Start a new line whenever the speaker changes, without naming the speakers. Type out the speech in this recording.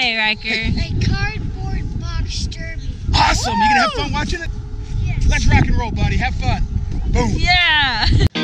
today, Riker?
A cardboard box derby.
Awesome! You gonna have fun watching it?
Yes.
Let's rock and roll, buddy. Have fun. Boom.
Yeah!